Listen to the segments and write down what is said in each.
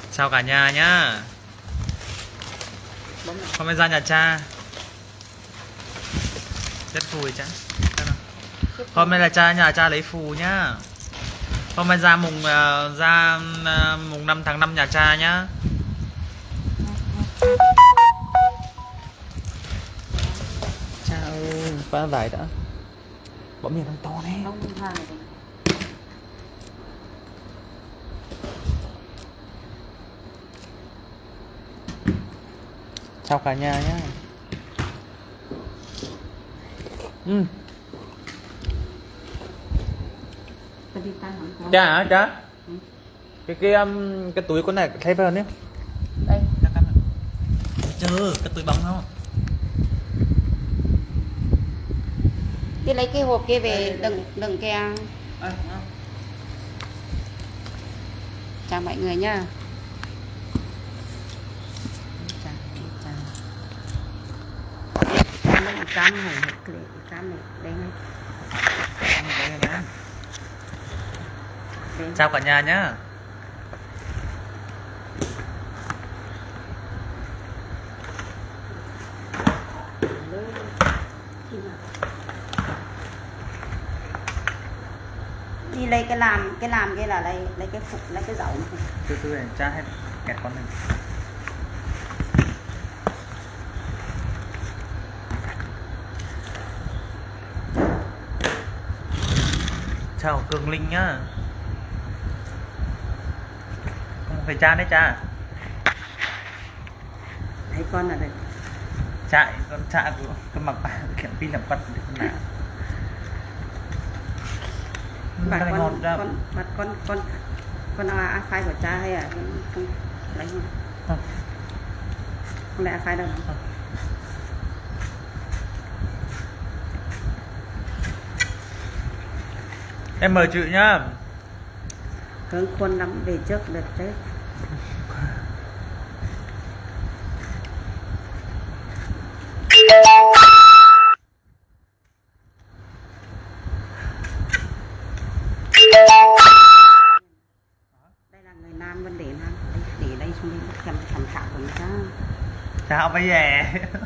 Chào cả nhà nhá. Hôm nay ra nhà cha. Rất vui chứ. Hôm nay là nhà cha lấy phù nhá. Hôm nay ra mùng 5 tháng 5 nhà cha nhá. Cha ơi, phá vải đã. Bỗng nhiên to đấy. Chào cả nhà nhá. Cha hả cha? Cái túi con này thay vào nhé. Đây. Chưa, cái túi bóng không? Đi lấy cái hộp kia về đừng kia. Chào mọi người nhá. Cam này, cam này, đây này. Chào cả nhà nhá. Đi lấy cái làm kia là lấy cái phục, lấy cái dầu. Từ từ để cha hết kẹt con mình. Chào Cường Linh nhá. Không phải cha đấy cha. Thấy con là được. Chạy con cha của con mặc kiện pin làm quật được con nào. Con là iPhone của cha hay à? Không lấy không? Không lấy iPhone đâu. Em mời chị nhá. Hướng khuôn lắm về trước được đấy. Đây là người Nam vấn đề Nam. Để đây xuống đây cầm thảo của người ta. Chào bây giờ.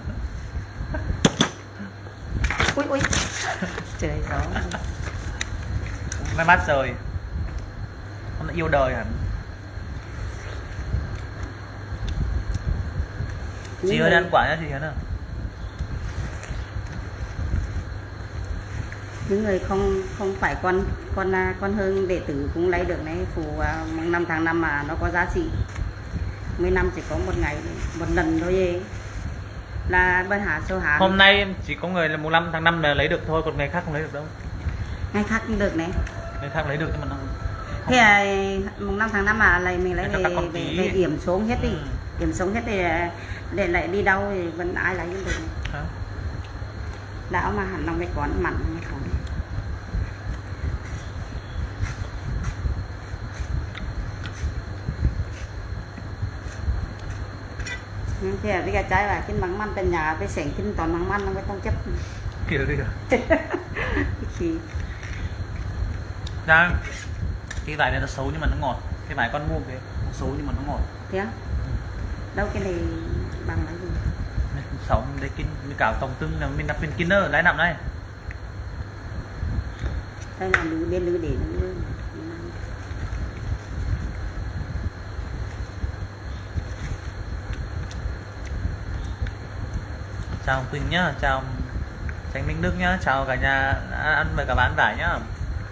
Ui trời gió. May mắn rồi. Con đã yêu đời hẳn. Chị ơi ăn quả nha chị Hiến à. Những người không phải con Hương đệ tử cũng lấy được này, phù mùng 5 tháng 5 mà nó có giá trị. 10 năm chỉ có một ngày một lần thôi ấy. Là bên Hà Châu Hà. Hôm nay chỉ có người là mùng 5 tháng 5 là lấy được thôi, còn ngày khác không lấy được đâu. Ngày khác cũng được này. Ngày khác lấy được nhưng mà nó thế là mùng 5 tháng 5 mà lại mình lấy về điểm xuống hết đi. Điểm xuống hết để lại đi đâu thì vẫn ai lấy cũng được. Đảo mà hẳn lòng cái quán mặn cái quán. Thế là bây giờ trái là cái măng măng trên nhà với sẻng kinh toàn măng măng nó mới không chấp. Kiểu đi rồi. Khi Đang cái vải này nó xấu nhưng mà nó ngọt. Cái vải con mua cái nó xấu nhưng mà nó ngọt. Thế á? Đâu cái này bằng cái gì? Xấu mình đây kinh mình cào tổng tương là mình đặt bên kinh nữa, lấy nằm đây. Đây là lưới bên lưới để nó. Chào Quỳnh nhá, chào Tránh Minh Đức nhá, chào cả nhà ăn mời cả bạn vải nhá.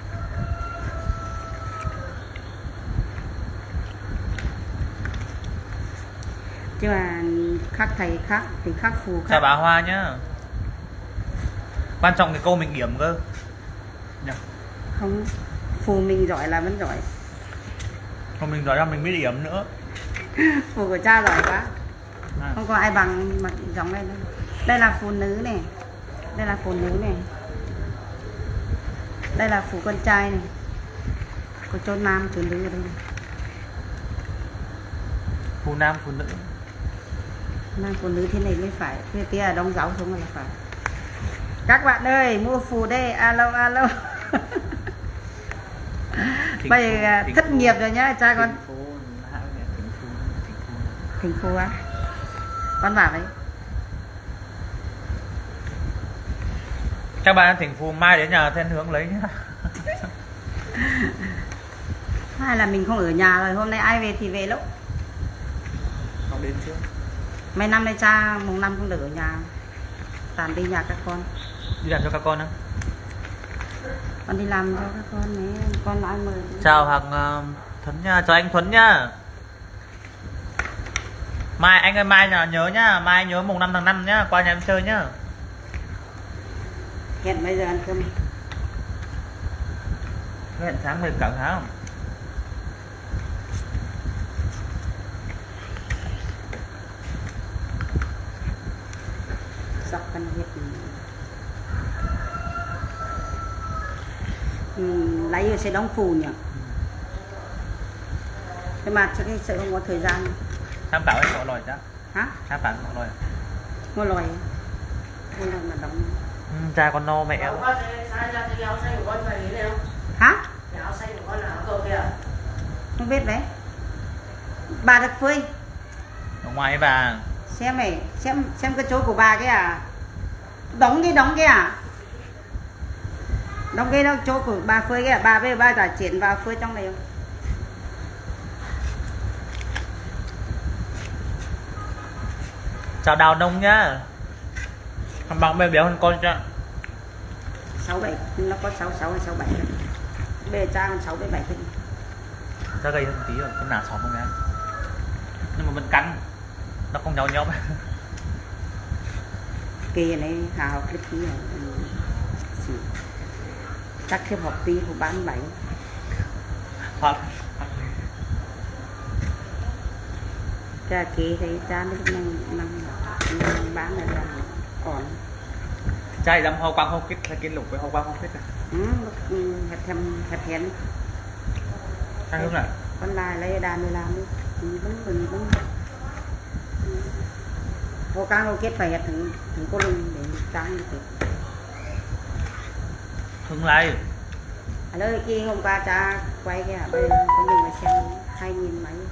Chứ mà khác thầy khác thì khác phù khác. Chào bà Hoa nhá. Quan trọng cái câu mình điểm cơ. Không, phù mình giỏi là vẫn giỏi. Còn mình giỏi ra mình mới điểm nữa. Phù của cha giỏi quá. Không có ai bằng mà giống đây đâu. Đây là phù nữ này. Đây là phù nữ này. Đây là phù con trai này. Có chỗ nam chỗ nữ ở đây này. Phù nam phù nữ. Nam phù nữ thế này mới phải. Thế tí là đóng giáo xuống là phải. Các bạn ơi, mua phù đây. Alo alo. Bây giờ thất nghiệp rồi nhá cha con. Thịnh Phù á, con vào đấy. Các bạn Thịnh Phù mai đến nhà Thiên Hướng lấy nhá. Hay là mình không ở nhà rồi, hôm nay ai về thì về lúc. Không đến chưa? Mấy năm nay cha mùng 5 không được ở nhà, toàn đi nhà các con. Đi làm cho các con á? Con đi làm cho các con đấy, con ai mời. Chào hàng Thuấn nha, chào anh Thuấn nha. Mai anh ơi, mai là nhớ nhá, mai nhớ mùng 5 tháng 5 nhá, qua nhà em chơi nhá. Hẹn bây giờ ăn cơm. Hẹn sáng 10 cỡ hả? Dọc căn huyệt. Lấy rồi sẽ đóng phù nhỉ. Nhưng mà chắc sợ không có thời gian. Tham khảo anh ngồi lòi chứ? Hả? Tham khảo ngồi lòi. Ngồi lòi. Ngồi lòi mà đóng. Cha con no mẹ. Hả? Không biết đấy. Bà được phơi. Ở ngoài bà. Xem này, xem cái chỗ của bà cái à. Đóng cái à. Đóng cái đó chỗ của bà phơi cái à. Bà bây giờ bà đã chuyển vào phơi trong này không? Chào Đào Nông nhá. Thằng bằng mẹ béo hơn con chứ. 67, nó có 66 hay 67 đấy. Bề cha con 67 cân. Ra gầy hơn tí rồi, con nả xóm không nhá. Nhưng mà vẫn cắn. Nó không nhau nhóc. Kia này hà học lịch tí rồi. Chắc khiếp học tí của 37. Thật. Cha kia thấy cha nó năm bán này là còn. Trai dám hoa quang không kích là kiến lục với hoa quang không kích à? Hẹp hèn. Hai hướng à? Con lại lấy đàn để làm đi. Vẫn. Hoa quang không kết phải hẹp thử cô lưng để trắng như thế. Hướng lại. À nơi kia hôm qua cha quay cái bây giờ có mình mà xem 2.000 mấy.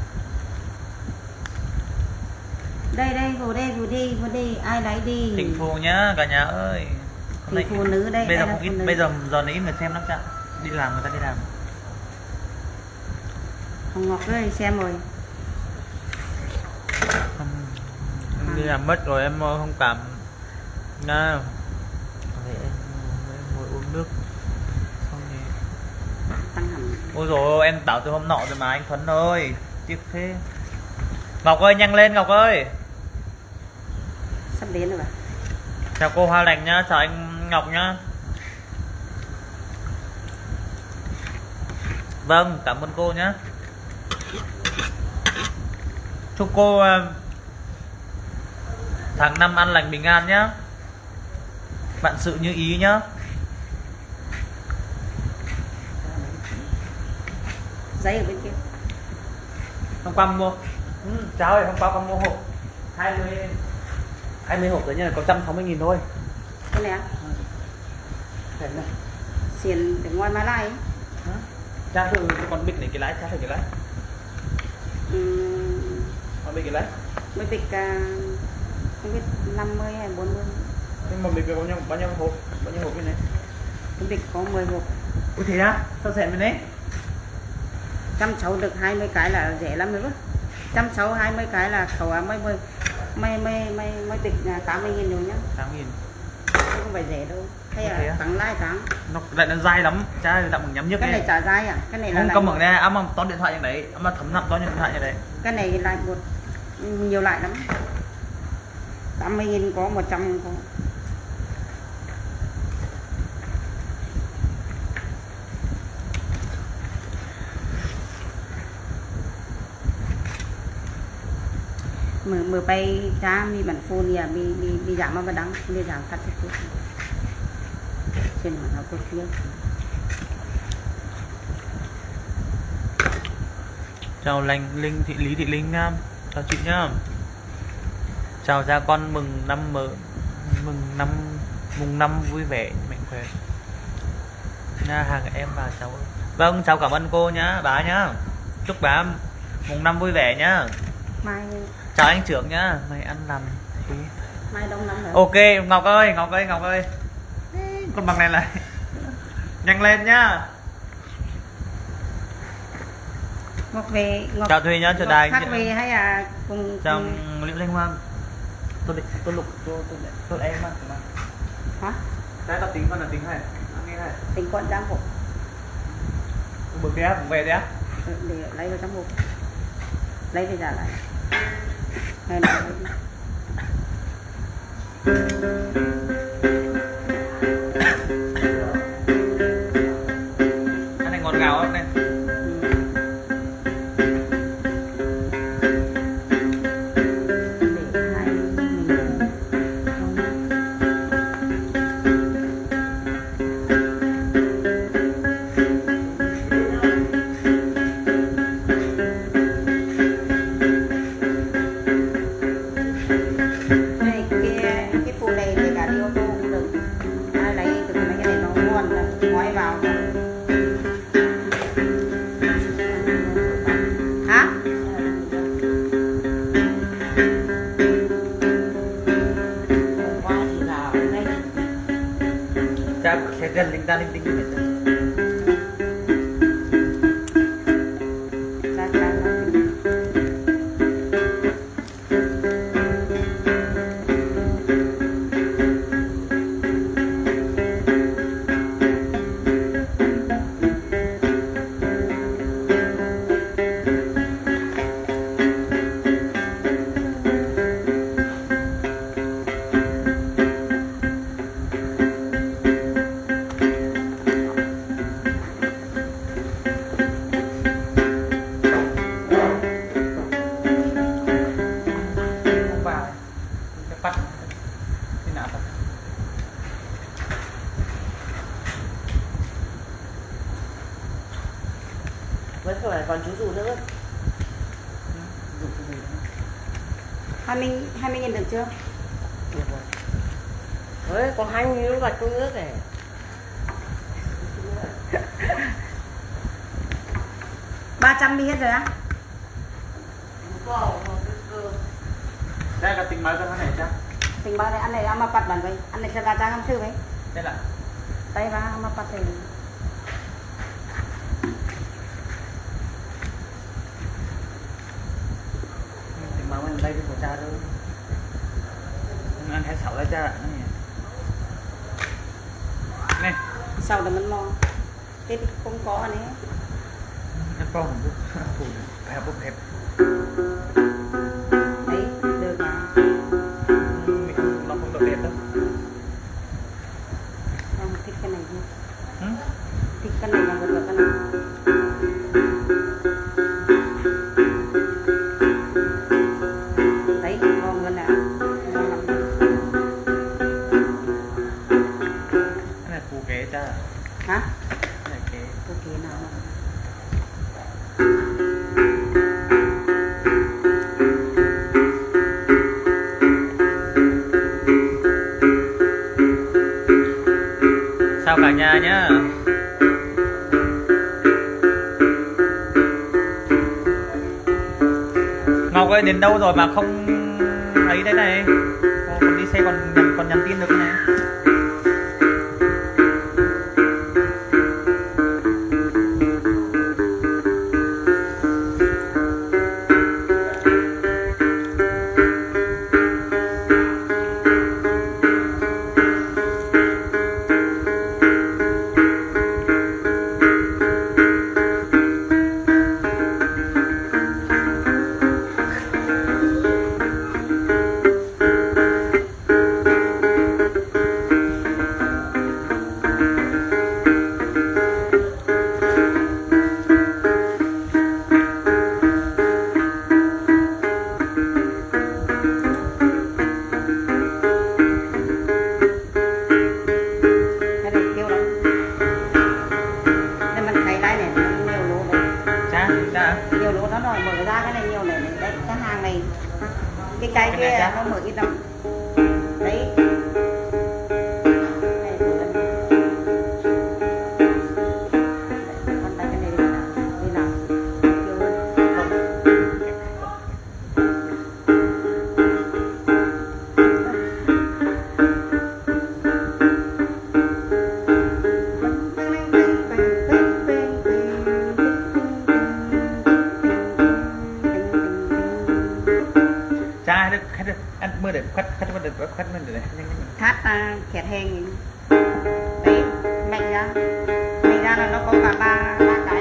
Đây vừa đi ai lấy đi. Thịnh Phù nhá cả nhà ơi. Thì phụ nữ đây. Bây giờ không ít, bây giờ giờ này ít người xem lắm cha. Đi làm người ta đi làm. Hồng Ngọc ơi xem rồi. Em đi làm mất rồi em không cảm nha. Thì em ngồi uống nước. Xong thì Tăng hẳn. ôi rồi em bảo từ hôm nọ rồi mà anh Thuấn ơi. Tiếc thế. Ngọc ơi nhanh lên Ngọc ơi. Sắp đến rồi bà. Chào cô Hoa Lành nhá, chào anh Ngọc nhá. Vâng, cảm ơn cô nhá. Chúc cô tháng 5 an lành bình an nhá. Vạn sự như ý nhá. Giấy ở bên kia. Hôm qua mua cháu ơi, hôm qua con mua hộp 20 hộp rồi nha, có 160.000 thôi. Cái này á? Này. Xiên để ngoài Mã Lai ấy. Cha thử con bịch này cái lái, cha thử cái lái. Con bịch cái lái. Mấy bịch không biết 50 hay 40. Nhưng mà bịch bao nhiêu hộp? Bao nhiêu hộp bên này? Cái bịch có 10 hộp. Ủa thế á? Sao rẻ bên đấy? 160 được 20 cái là rẻ lắm rồi đó. 160 20 cái là khẩu mấy bịch 80.000 rồi nhá. 8.000. Không phải rẻ đâu. Hay là thắng lai thắng. Nó lại nó dai lắm, cha đặng bằng nhắm nhức. Cái này chả dai à? Cái này là không cầm bằng đây, mà to điện thoại như đấy, mà thấm nặng to như điện thoại như đấy. Cái này lại một nhiều lại lắm. 80.000 có 100 có. Mở bay cha mi bản phone nè, mi giảm mà đắng, mi giảm phát trực tiếp. Trên mà nó có phía. Chào Linh Thị Lý Thị Linh Nam, chào chị nhá. Chào cha con mừng năm vui vẻ mạnh khỏe nha hàng em và cháu. Vâng chào cảm ơn cô nhá, bà nhá. Chúc bà mùng 5 vui vẻ nhá. mai chào anh trưởng nhá, mày ăn làm mai đông lắm rồi. ok. Ngọc ơi, Ngọc ơi, Ngọc ơi, con bằng này lại nhanh lên nhá. Ngọc về Ngọc Chào Thùy nhá, chào Đài khác về hay là cùng chào Liễu Linh Hoàng. Tôi lục tôi em mà hả? Đấy tao tính con là tính hay nghe này, Tính con đang hộp bực đi á, về đi á. để lấy vào trong hộp, lấy về trả lại này này. Cái này ngọt ngào lắm này. Sẽ gần linh ta linh tinh vẫn phải còn chú dù nữa. 20.000 được chưa? Được rồi. Đấy, còn 20 nó vặt trong nước này. Ba trăm đi hết rồi á? đây là tính mấy con này chứ? Tính bao này ăn này ăn mà bắt bản vậy, ăn này sẽ ra trang sư vậy. Đây là Tay ba mà bắt thì mà mình đây của cha đâu ăn hết 6 đấy cha này sau đó mình mò tết không có này em con phủ hẹp bốc hẹp đấy được mà mình nó không được đẹp đâu. Em thích cái này không? Ừ? Thích cái này là một cái này. Đấy ngon hơn nè, ngon lắm. Cái này phù kế cha. Hả? Cái này kế. Ok nào mà. Chào cả nhà nhá. Ngọc ơi đến đâu rồi mà không ấy đấy này, còn đi xe còn nhắn tin được cái này. Cái này tiêu lắm. Đây mình thấy đây này, nhiều lỗ đấy. Cha, cha. Nhiều lỗ nó rồi mở ra cái này nhiều này, đấy cái hàng này cái Cái này kia chắc. nó mở ít lắm đấy. Này, mở ra này. Đấy, con tay cái này đi nào, tiêu hơn. Không. cha được ăn mưa để khoắt mình để thắt khẹt hèn đấy mạnh ra là nó có cả ba cái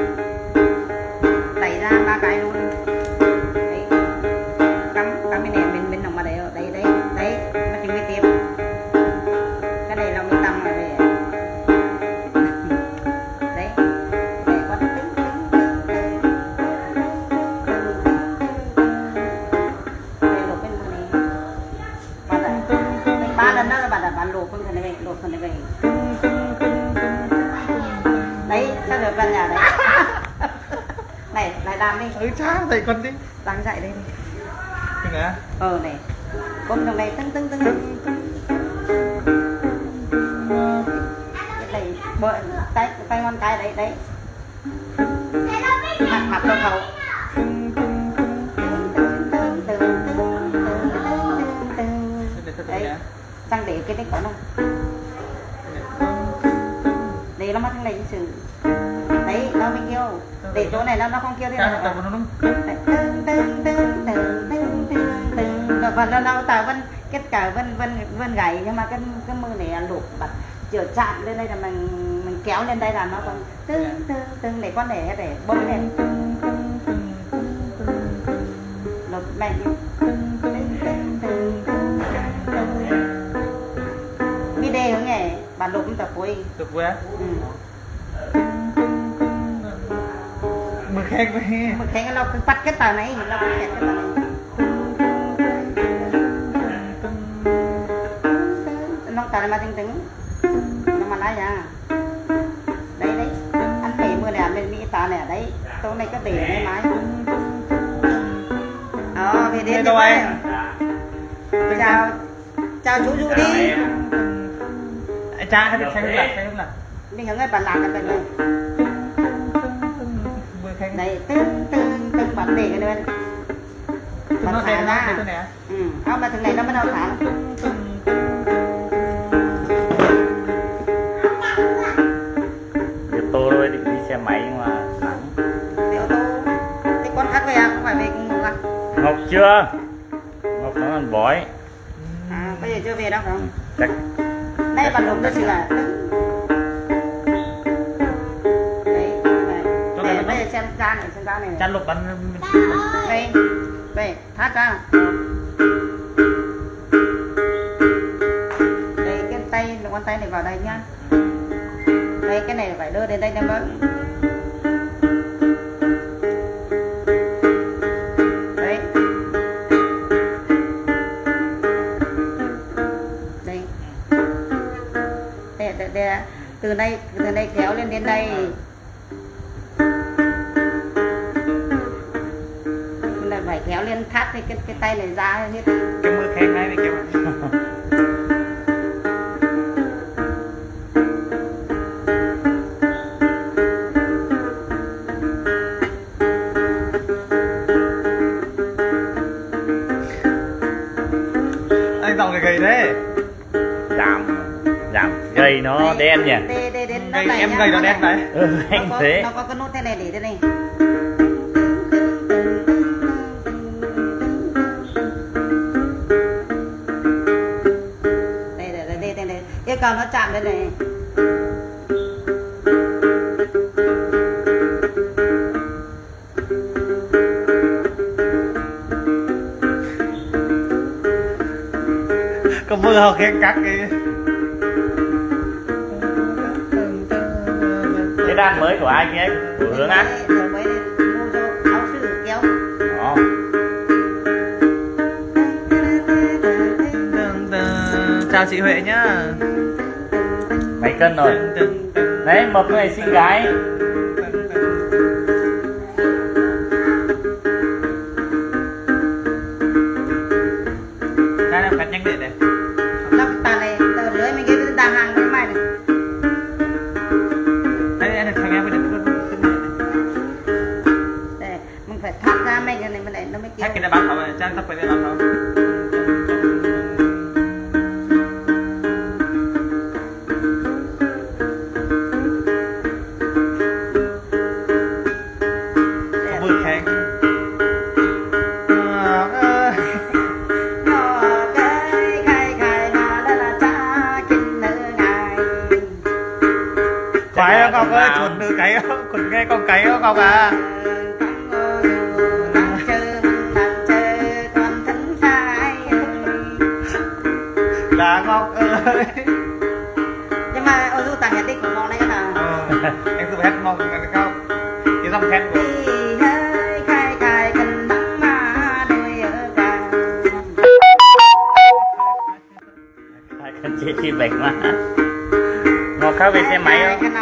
đẩy ra 3 cái luôn đấy, cắm cái này bên nòng mà đấy mà chúng mới tiếp cái này là mình tầm rồi về đấy để con tính đây lột bên này bạn này 3 lần đó là bạn lột phần này về đấy sao được gần nhà đấy này lại làm đi cha dạy con đi đang dạy đây đi nè này bấm trong đây tưng cái này bơi tay ngón cái đấy mặt đầu thầu đấy sang để cái đấy có không để nó mất thằng này sự đấy nó mới kêu để chỗ này nó không kêu thế nào và nó tạo vân kết cả vân gãy nhưng mà cái mưa này lụt bật chở chạm lên đây là mình kéo lên đây là nó còn tương để con để bông lên lột mạnh video nghe bạn lụt cũng tập vui tập vui á mực khen nó cứ bắt cái tờ này nó bắt cái tờ này nó tờ này mà tính nó mà lái ra đấy anh để mưa này lên mỹ tờ này đấy chỗ này có để này lái về đến đâu anh chào chú Du đi cha hay được xem là mình hướng bạn làm cái này đây tương bật để cái bên bật thả ra không mà thằng này nó bắt đầu thả ô tô thôi định đi xe máy nhưng mà nắng đi ô tô thế con khác về à không phải về cùng à Ngọc chưa Ngọc nó còn bói bây giờ chưa về đâu không chắc đây bạn lục tôi chỉ là bây giờ xem ra này cha lục bắn đây thắt ra đây cái tay ngón tay này vào đây nhá đây cái này phải đưa đến đây em ơi đây từ đây kéo lên đến đây phải kéo lên thắt cái tay này ra hết cái mưa khen này kéo anh tàu gầy đấy giảm gầy nó đây, đen nhỉ gầy, em gầy nó đen đấy anh thế nó có cái nút thế này để đây này yêu cầu nó chạm lên này có mưa họ khen cắt cái đàn mới của ai kia của Hướng á mới mua cho áo sư kéo chào chị Huệ nhá mấy cân rồi đấy mập này xinh gái đây là cắt nhanh điện này nó tà này tờ lưới mình cái đàng hàng bên mày này đây anh được thằng em mới được đây mình phải thoát ra mấy cái này bên này nó mới kêu thắt cái này bán không trang tập phải bán không cái còn nghe con cái đó Ngọc à. Là Ngọc ơi. Nhưng mà ô du tặng nhật đi của Ngọc này là em sẽ hát Ngọc không? Cái dòng khen của chị bệnh mà Ngọc khá về xe máy không?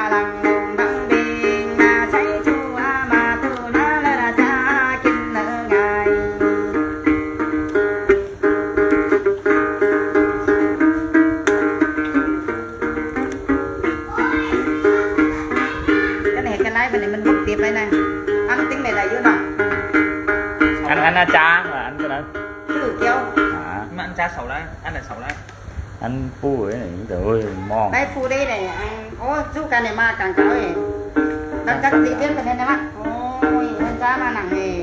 Cái này cái lái bên này mình bút tiếp đây nè. Ăn tính này là dưới nào? Anh cha mà anh cái đó Thử kêu. mà ăn cha xấu đấy, ăn là xấu đấy. Anh phu ấy này trời ơi mòn. Đây phu đây này anh ô chú cái này mà càng cáo này. Đang chắc gì biết cái này nè mắt. Ôi anh cha mà nặng nè.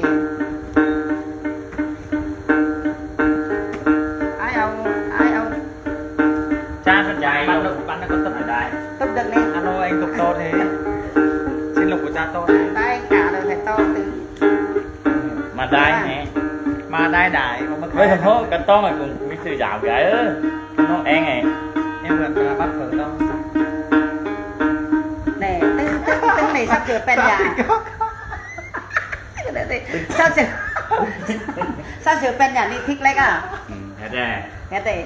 Ai ông Cha rất dài Bạn nó có tập ở đây. tập được nè. Alo anh tục to thế. Xin lục của cha to. Đây cả đời phải to từ. mà đai nè Mà đai đại mà mất. với thành phố cái to mà cùng biết sư dạo gái á nó en này Em gần bắt phở đâu. Nè tính này sắp sửa pen nhà. Sao sửa pen nhà đi thích lấy à? hết ra Nghe tệ.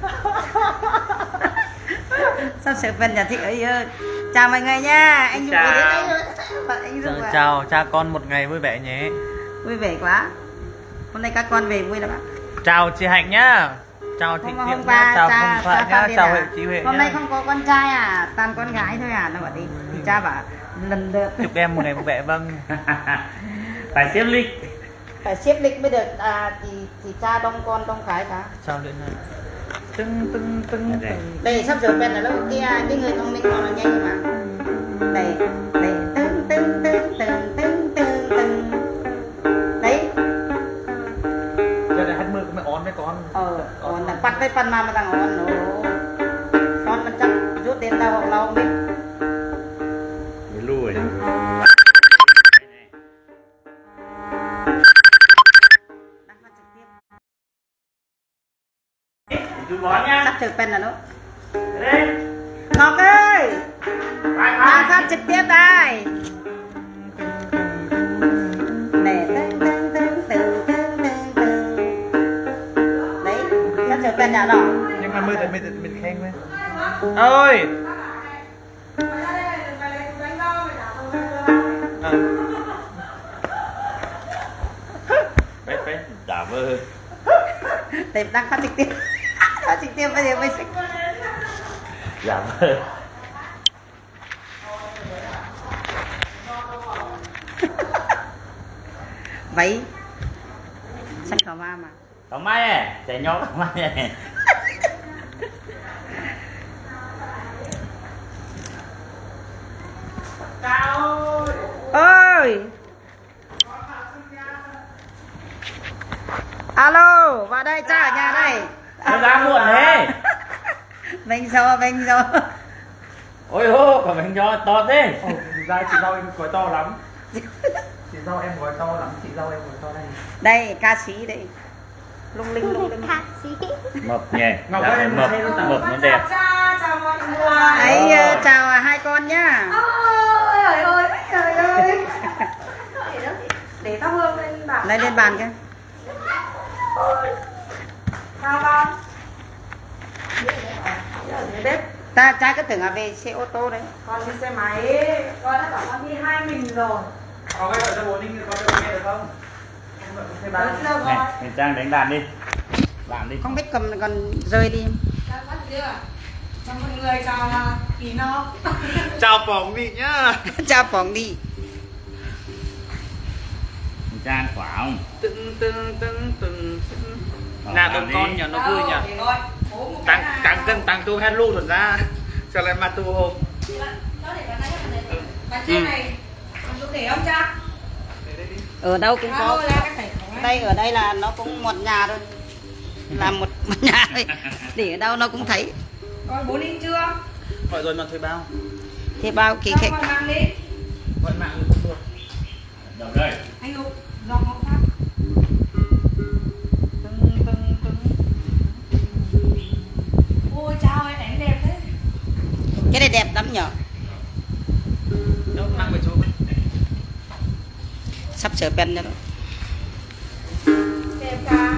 Sao sửa pen nhà thích ấy ơi. Chào mọi người nha. Anh Dung đến đây. Anh Dung à. Chào cha con một ngày vui vẻ nhé. Vui vẻ quá. Hôm nay các con về vui lắm ạ. Chào chị Hạnh nhá. Chào Thị Tiệm nhá. Chào Hồng Phượng nhá. Chào Huệ chị Huệ nhá. Hôm nay không có con trai à, toàn con gái thôi à. Nó bảo đi. Thì cha bảo lần được. Chúc em một ngày vui vẻ vâng. phải xếp lịch Phải xếp lịch mới được thì cha đông con đông gái cả. Chào luyện này. Tưng. Đây sắp sửa pen là lúc kia cái người thông minh còn là nhanh mà. Đây tưng. Đấy. Giờ này hát mưa cũng phải ón với con. Còn là bắt với pan mà thằng ón nó. Conมันchắc rút đến tao học lâu không biết. bị lùi chú bó nha Sắp sửa pen là nó. đây Ngọc ơi. Phát trực tiếp đây. Nè tưng. Đấy, sắp sửa pen nhà đó. Nhưng mà mưa thì mình khen với. Ơi. phải đạp ơi Để đang phát trực tiếp. Phát trực tiếp bây giờ mới xích. đạp ơi Váy xanh khảo ma mà. không may à chạy nhót không may à Ơi. Alo, vào đây cha ở nhà đây. nó ra muộn thế Bánh xô. ôi hô còn mình cho to thế Ra chị rau em gói to lắm. Chị rau em gói to lắm. Chị rau em gói to đây. Đây ca sĩ đây. Lung linh. Ca sĩ. mập nhỉ Ngọc dạ, ơi, mập mập nó đẹp Chào mọi người. Ấy chào hai con nhá. Ôi trời ơi. Để thắp hương lên bàn. Đây lên bàn kia. Sao con? Bếp. Cha cứ tưởng là về xe ô tô đấy. Con đi xe máy. Con đã bảo con đi hai mình rồi. Có cái gọi cho bố Ninh con cho nghe được không? Thế Được chưa này con? mình Trang đánh đàn đi đàn đi Không biết cầm còn rơi đi. Chào con chưa? Chào mọi người, chào Kỳ No. Chào Phỏng Mỹ nhá. Cha phỏng đi. mình Trang quả không Tưng. Nào tụi con nhờ nó vui nhỉ. Tăng tu hello thuần ra. Cho lại mặt tu hôm. Bàn trên này, còn chỗ để không cha? Ở đâu cũng có. Đây. Ở đây là nó cũng một nhà thôi. Làm một nhà thôi. Để ở đâu nó cũng thấy. Con bố Linh chưa? Gọi rồi mà thuê bao. Thế bao kỳ Cho khách. con mang đi. Vẫn mạng được. Được rồi. Anh Úc, giọng họ phát. Ôi chào ơi, ảnh đẹp thế. Cái này đẹp lắm nhở. Đâu mang về chỗ. Sắp sửa pen cho nó. Đẹp cả.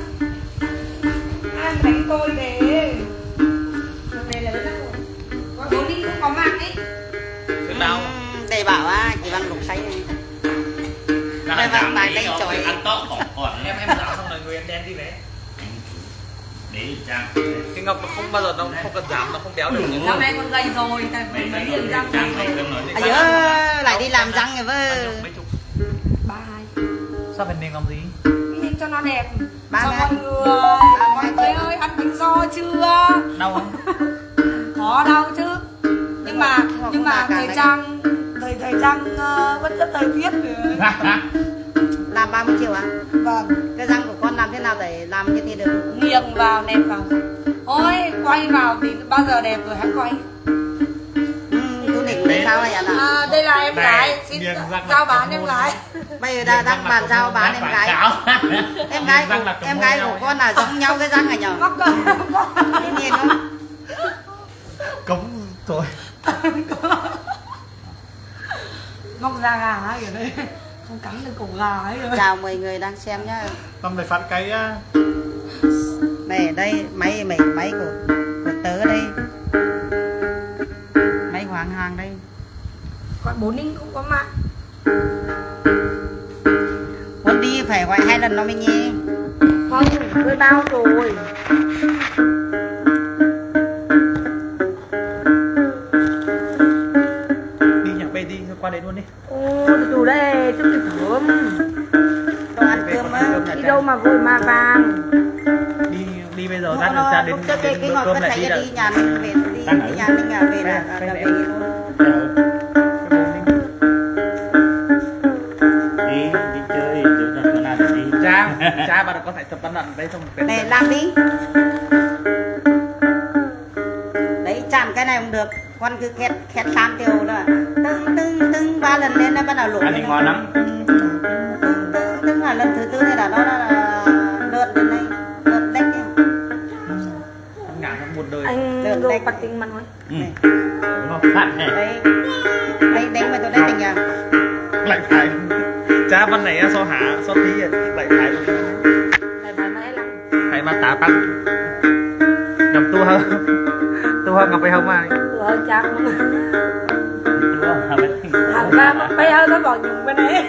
Ăn bánh tôi về. Lần này là rất rồi. Có đi cũng có mạng ấy. Thế nào? Đây bảo á, chị Văn lục say này. Đây vâng, bài đây trời. Ăn tốt còn Em dạo xong rồi người em đen đi đấy. để trang. Cái Ngọc nó không bao giờ nó không cần giảm, nó không béo được. Dạo này con gầy rồi, tại vì mấy điểm răng trang này cơm nói. À dớ, lại đi làm răng rồi vơ. Mấy chục. 32. Sao phải nên làm gì? Nhìn cho nó đẹp. Ba Cho ngày. mọi người. Mọi người ơi, ăn bánh giò chưa? Đau không? Có đâu chứ. Nhưng mà thời trang vẫn rất thời tiết nữa. Làm 30 triệu à? Vâng. Cái răng của con làm thế nào để làm như thế được? Nghiêng vào, nẹp vào. Ôi, quay vào thì bao giờ đẹp rồi hãy quay. Chú định lấy sao vậy ạ? À, đây là em gái, xin giao bán em gái. Bây giờ đang bàn giao bán em gái. Em gái của con là giống nhau cái răng này nhở? Mắc rồi. Cái nhìn không? Cống rồi. Móc da gà ấy ở đây. Không cắn được cổ gà ấy rồi. Chào 10 người đang xem nhá. Tâm phải phát cái Này ở đây máy của tớ đây. Máy Hoàng Hàng đây. Còn 4 ninh cũng có mạng. Muốn đi phải gọi 2 lần nó mới nghe. Không, tôi bao rồi. đi nhạc bay đi qua đấy luôn đi. Ô, từ đây, chút từ thơm. Đâu ăn cơm á. Đi đâu mà vội mà vàng. Đi bây giờ ra được ra đến cái ngọt cơm nó lại thấy đi đi nhà mình về đi nhà mình à về là về luôn. Đi chơi chỗ nào đi. Cha bà có thể tập văn lần đây xong Này làm đi. Đấy chạm cái này không được. Con cứ khét khám tiêu đó. Tưng 3 lần lên nó bắt đầu lụi. Ăn thì ngon lắm. Tưng là lần thứ tư này là nó là lượn đến đây. Lượn lách đi. ngả trong một đời. Anh đồ bật tình mà nói. Ngon phát này. Đấy. Đây đánh mà tôi đánh tình à. Lại phải. Cha văn này so hả so tí lại phải. Lại bài mãi lắm. Phải mà tá băng. Nhầm tu hơn. Tu hơn ngọc phải không ai. Từ hơi chắc nữa. Thằng Thằng ba mà bây giờ nó bỏ dùng bên đấy.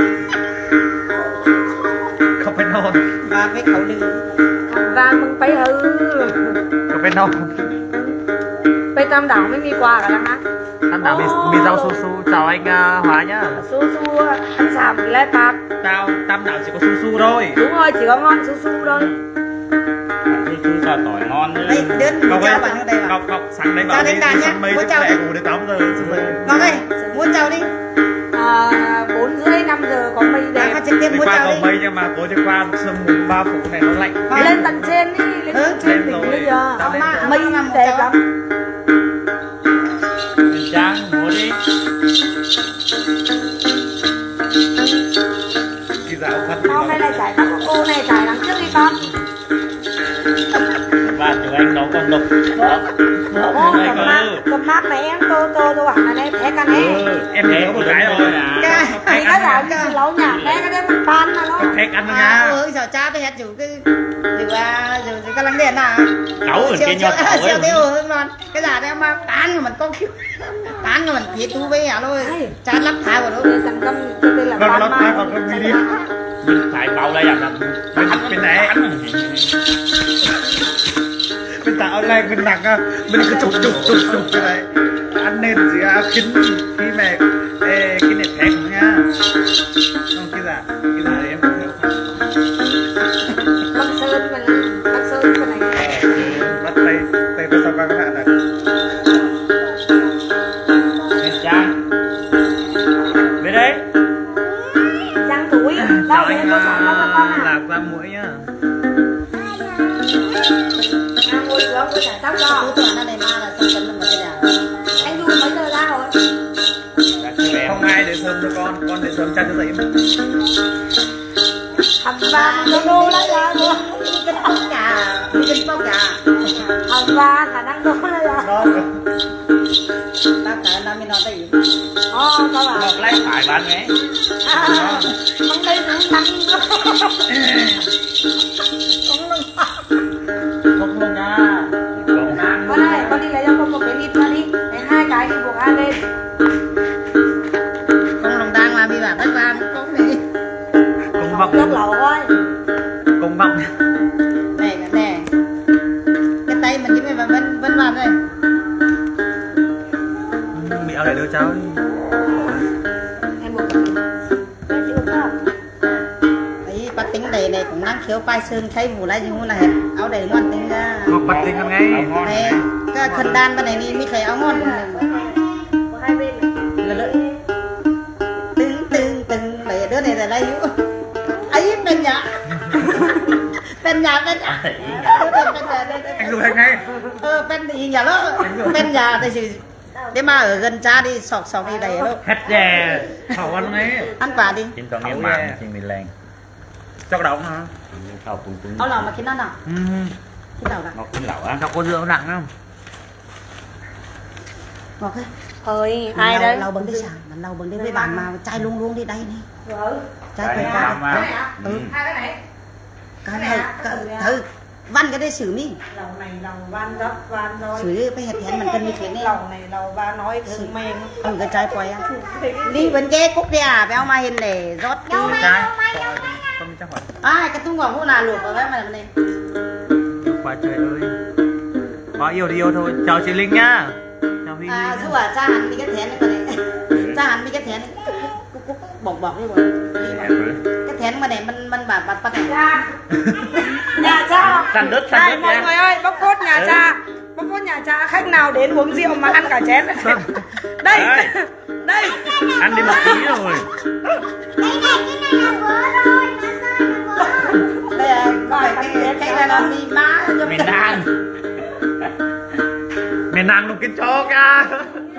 Không phải non. Và với khẩu lưng. Thằng ba mừng bây giờ. Không phải non. Bây Tam Đảo mới mi quà cả lắm á. Tam Đảo mì rau su su. Chào anh Hóa nhá. Su su ăn xàm thì lại bạc. Tam Đảo chỉ có su su thôi. Đúng rồi, chỉ có ngon su su thôi. Su sao tỏi ngon nữa. Đây đến Ngọc chào ơi, bạn ở đây vào. Ngọc sáng đấy bảo đi sân mây trước lẹ ngủ đến 8 giờ. Ngọc ơi, muốn chào đi. 4 rưỡi 5 giờ có mây Đang đẹp. phát trực tiếp Đi muốn qua chào cầu đi. mây nhưng mà tối đi qua sương mù 3 phút này nó lạnh. Lên tầng trên đi, lên tầng trên đỉnh bây giờ. Mây đẹp lắm. Trang mua đi. Đi dạo phân. Hôm nay lại trải tóc cô này trải đằng trước đi con. Và chú anh nấu con đục. Ô, cầm mát này em tô bảo là đây thế con ấy. Em có một cái rồi. Thì nó giảm cái lấu nhạc đấy cái đấy mình pan là nó. Thét ăn nha. Giờ cha với hết chủ cái dù cái lăng điện à. Cấu ở trên nhọt cấu Siêu ấy. tiêu hơn luôn. Cái giả đấy mà tán rồi mình có kiểu tán rồi mình thiệt thú với hả thôi. Cha lắp thai vào đó. Thằng cầm đây là Còn pan nó mà. còn con đi. Mình phải bao đây là Bên này. Bên tạo online bên nặng á. Bên cứ chụp cái này. Ăn nên gì à khiến khi mẹ cái này thét nha. Không cái giả đấy em không hiểu. Bắc Sơn bên này. Bắt tay bắt sao băng hạ này. Trang. Về đây. Giang túi. Đâu để có sẵn đó con à. Lạc ra mũi nhá. Ngồi xuống với cả tóc đỏ. Tưởng nó này ma là xong cấn một cái nào. Anh đun mấy giờ ra rồi? Không mong ai để sớm cho con để sớm cha cho dậy. Hầm ba nó đô lại là luôn. Đi kinh bóc trà, đi kinh bóc trà. Hầm ba khả năng đô lại là. Đó. Bác cả nó mới nói đây. Sao bà? Ngọc lấy phải bán nghe. Không đây cũng tăng. Không luôn nha. Con này, con đi lấy cho con một cái lít ra đi. Lấy 2 cái thì buộc ăn lên. Con lòng đang mà bị bà tất ba con đi. Cùng bọc. Nước lẩu thôi. Cùng bọc. Nè nè. Cái tay mình chứ mà vẫn vào đây. Bị áo để đưa cháu đi. Em buộc cái chữ không? Đấy bắt tính đầy này cũng năng khiếu pai sơn thấy vụ lại như là hết áo đầy ngon tính ra. Ngọc bắt tính con ngay. Này cái khăn đan bên này đi mới thấy áo ngon. Của hai bên. Lợi từng lấy đứa này là lấy ấy bên nhà bên nhà Anh dùng anh ngay. bên gì nhà đó bên nhà thì gì thế mà ở gần cha đi sọc đi đầy đâu Hết về. Khẩu ăn ngay. ăn quả đi Chính còn nghe mạng trên mình lên. Cho cái đóng hả? Khẩu cùng cùng. áo lòng mà cái nó nào cái đầu nào Ngọc cũng lẩu á. Cho cô rượu nặng không? ngọt ấy Thôi, ai đấy? lau bằng cái sàn mà lau bằng cái với bàn mà chai luôn đi đây đi chai Đấy, phải mà. Hai cái này. cái này thử văn cái đây xử mi Lẩu này lẩu van gấp van thôi. xử phải hệt hèn mình cân như thế này Lẩu này lẩu van nói thường men. cái chai quay á đi bên kia cúc đi à béo mai hình để rót Trái. Không chắc phải. cái tung vào hũ là luộc vào cái này Quá trời ơi. Có yêu thì yêu thôi. Chào chị Linh nhá. Chào Huy. dù cha hắn đi cái thén này mà này cha hắn đi cái thén cúc bọc đi rồi cái thén mà này mình bà bắt này Nhà cha. Săn đất Đây mọi nha. người ơi, bóc phốt nhà cha. Bóc phốt nhà cha, khách nào đến uống rượu mà ăn cả chén. Đây. Đây. Ăn đi một tí rồi. đây là gọi cái này là mì má Miền Nam. Miền Nam luôn kín chó kìa.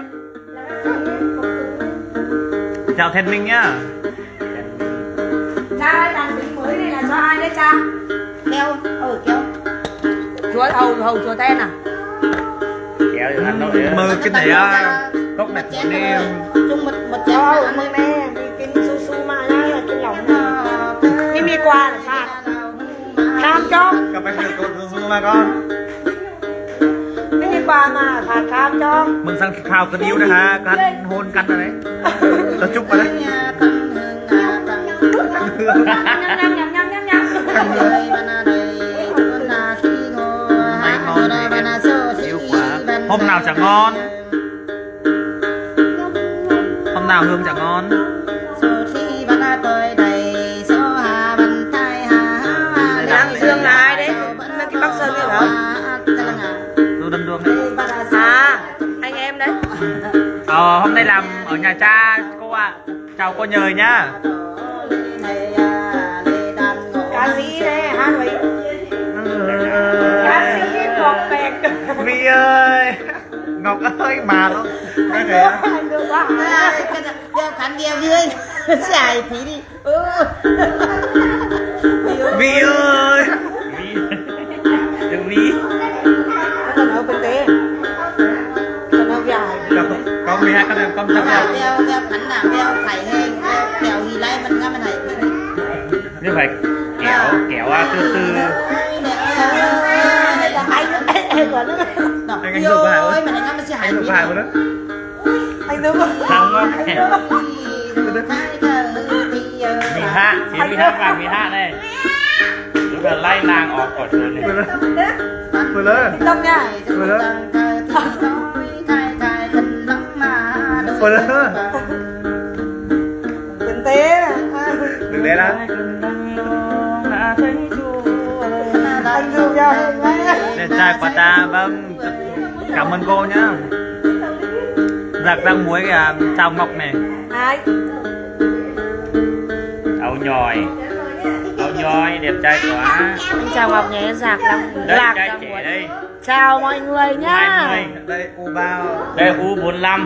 Chào Thiên Minh nhá. Cha ơi, đàn bình mới này là cho ai đấy cha? keo keo Chúa hầu chúa tên à? Kéo thì ăn nổi. Mơ cái này cốc này của em. chung một chén Hầu mơ nè, cái su su mà nhá, là cái lỏng. Cái mi qua là sao? Khám cho. Cặp anh được con du mà con. Cái mi qua mà phạt khám cho. Mừng sang khao cân yêu đấy ha, cắn hôn cắn rồi đấy. Tao chúc vào đấy. Hôm nào chẳng ngon. Hôm nào hương chẳng ngon. Đang Dương là ai đấy? Cái bác Sơn rồi hả? Tôi đâm đường đấy. Anh em đấy. Hôm nay làm ở nhà cha cô ạ. Chào cô Nhời nhá. Ca sĩ đấy, hát vậy. Ca sĩ Ngọc Bẹt. Vi ơi. Ngọc ơi mà luôn. Cái này á. đeo khán đeo dưới xài phí đi Vi ơi. Đừng ví. Con ở bên tế. Con ở dài. Con 12 con em con chắc là đeo khán nào đeo phải hay kẹo gì lấy mình ngắm này Nếu phải kéo từ từ. Anh của nó. anh dùng vào ơi mình ngắm sẽ anh dùng vào đó. Anh đúng không? Xong rồi. Mình hạ, chỉ mình hát vàng mình hạ này. Lúc là lay nàng ọt ọt rồi này. Vừa lên. Đông nha. Vừa lên. Vừa lên. Tinh tế. Đừng để đó. Anh dùng cho Đẹp trai quá ta. Vâng. Cảm ơn cô nhá. Giặc răng muối kìa. Chào Ngọc này. Ai? Áo nhòi đẹp trai quá. Chào Ngọc nhé, giạc đang Đấy, lạc trai đang trẻ muốn. đây. Chào mọi người nhá. 20. Đây U bao. Đây U45.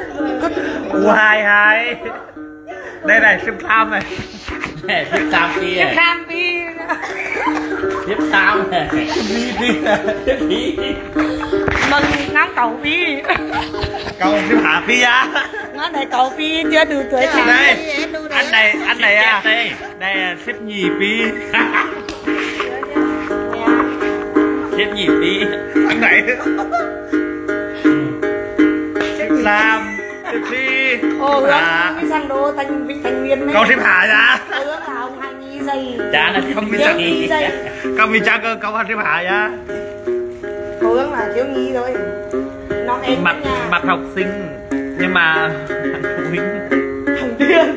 U22. Đây này sim tham này. Nè, tiếp sam kia. Cam đi. Tiếp sam này. Đi. Mừng ngắm cầu phi. Cầu sim hạ phi á. Ngắm này cầu phi chưa đủ tuổi thành. Đây. Anh này à. Đây là ship nhì phi. Tiếp nhị đi. Anh này. Sim tham. Sim phi. Ồ, cái thằng đồ thành vị thành viên này. Cầu sim hạ ra. Ước là ông hay nghĩ gì. Chả là Không biết thiếu chắc nhị. Không biết chắc câu sim hạ ra. Cố gắng là thiếu nhi thôi. Nó em Mặt mặt học sinh nhưng mà thằng phụ huynh thằng điên.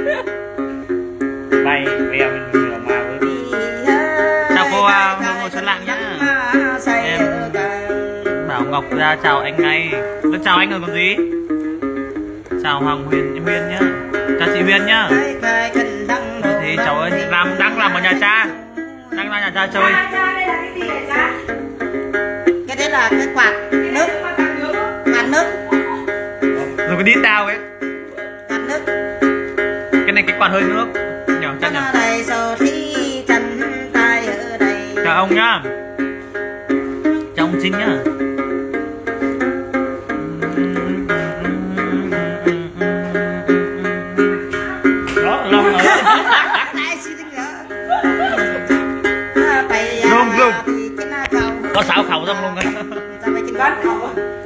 Bay veo mình rửa mà với. chào cô Ngô Xuân Lạng nhá. Em bảo Ngọc ra chào anh ngay. Nó chào anh rồi còn gì. Chào Hoàng Huyền nhá. Chào chị Huyền nhá. Thì cháu ơi đang làm ở nhà cha. Đang ra nhà cha chơi. Đây là cái gì vậy cha? Cái đấy là cái quạt nước, quạt nước, Rồi cái đít đao ấy. quạt nước. Cái này cái quạt hơi nước. Nhỏ chắc nhỉ. Đây rồi thì chân tay ở đây. Chào ông nhá. Chào ông Chính nhá. Đó, lòng rồi. Lung. Có 6 khẩu trong luôn đấy. Con khẩu.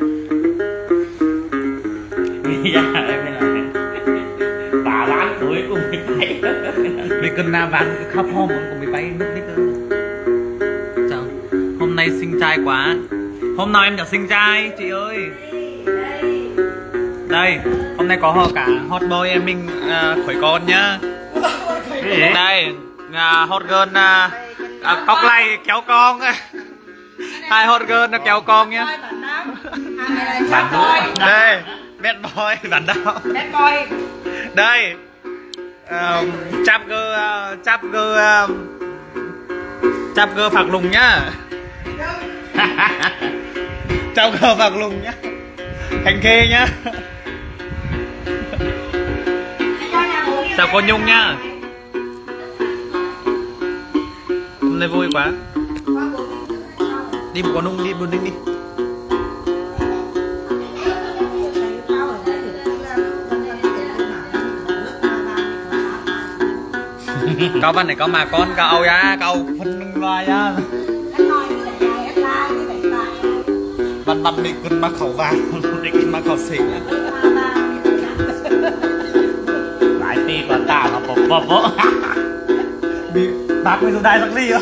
Dạ, em mới nói. Bà bán tuổi cùng bị bay. Vì cần là bạn khắp hôm cũng bị bay nước đích cơ. Chào. Hôm nay xinh trai quá. Hôm nào em đã xinh trai chị ơi. Đây, hôm nay có họ cả hot boy em mình khuấy con nhá. Đây, hot girl cóc lay kéo con. Hai hot girl nó kéo con nhá. Bạn boy. Đây, bad boy bản đạo. Bad boy. Đây, chap girl phạc lùng nhá. Chap girl phạc lùng nhá. Thành khê nhá. Chào cô Nhung nhá. Hôm nay vui quá. Đi một con Nhung đi, buồn đi. Câu văn này câu mà con câu ya, câu phân vai ya. Văn đi cân mắc khẩu vàng, đi cân mắc khẩu xỉn. Lại ti còn tao nó bột vỡ. Bị bác mới dùng đai sắc ly á.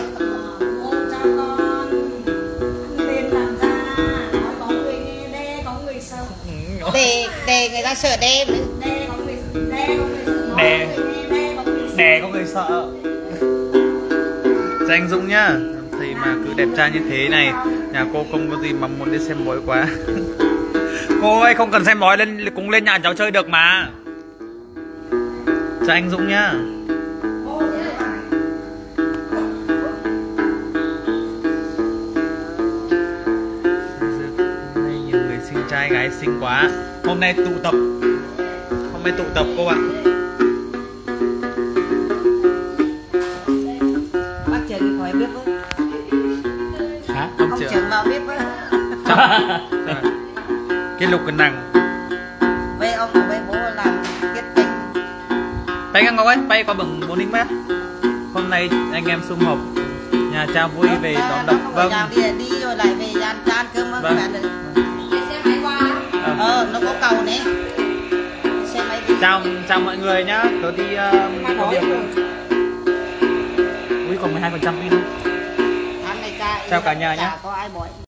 Để người ta sợ đêm. Đè có người sợ. Chào anh Dũng nhá. Thì mà cứ đẹp trai như thế này, nhà cô không có gì mà muốn đi xem bói quá. Cô ơi không cần xem bói, lên cũng lên nhà cháu chơi được mà. Chào anh Dũng nhá. Đây nhiều người xinh trai gái xinh quá. Hôm nay tụ tập cô ạ. Bác trưởng khỏi biết với. Hả? Ông trưởng vào biết với. Cái lục cân nặng. Với ông với bố làm tiết tình. Bay ngang Ngọc ấy, bay qua bằng 4 mét. Hôm nay anh em sum họp nhà cha vui về đón đọc. Vâng. Đi rồi lại về ăn cơm với Vâng. bạn được. Xe máy qua. Nó có cầu này. Xe máy đi. Chào mọi người nhá. Tớ đi có việc rồi. Ui còn 12% pin. Tháng này cha. Chào cả nhà nhé. Có ai bói.